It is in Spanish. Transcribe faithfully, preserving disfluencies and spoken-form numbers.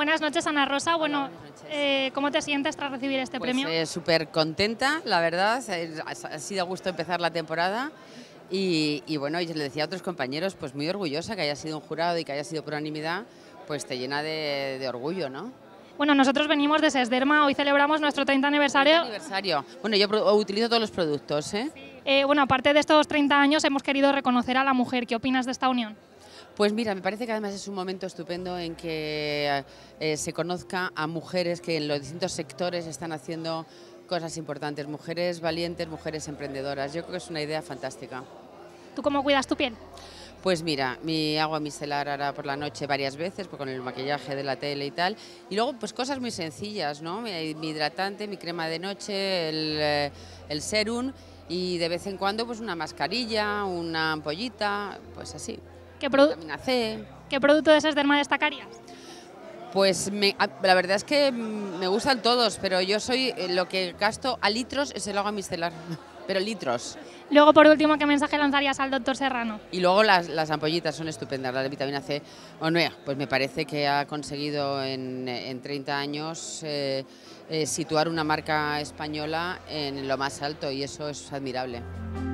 Buenas noches, Ana Rosa. Bueno, Buenas noches. eh, ¿cómo te sientes tras recibir este Pues, premio? eh, súper contenta, la verdad, eh, ha sido a gusto empezar la temporada y, y bueno, y le decía a otros compañeros, pues muy orgullosa que haya sido un jurado y que haya sido por unanimidad, pues te llena de, de orgullo, ¿no? Bueno, nosotros venimos de Sesderma, hoy celebramos nuestro treinta aniversario. treinta aniversario. Bueno, yo pro- utilizo todos los productos, ¿eh? Eh, bueno, aparte de estos treinta años, hemos querido reconocer a la mujer. ¿Qué opinas de esta unión? Pues mira, me parece que además es un momento estupendo en que eh, se conozca a mujeres que en los distintos sectores están haciendo cosas importantes, mujeres valientes, mujeres emprendedoras. Yo creo que es una idea fantástica. ¿Tú cómo cuidas tu piel? Pues mira, mi agua micelar ahora por la noche varias veces, pues con el maquillaje de la tele y tal. Y luego pues cosas muy sencillas, ¿no? Mi, mi hidratante, mi crema de noche, el, eh, el serum y de vez en cuando pues una mascarilla, una ampollita, pues así. ¿Qué, produ Vitamina C. ¿Qué producto de Sesderma destacarías? Pues me, la verdad es que me gustan todos, pero yo soy, lo que gasto a litros es el agua micelar, pero litros. Luego, por último, ¿qué mensaje lanzarías al doctor Serrano? Y luego las, las ampollitas son estupendas, la de vitamina C. Bueno, pues me parece que ha conseguido en, en treinta años eh, eh, situar una marca española en lo más alto y eso es admirable.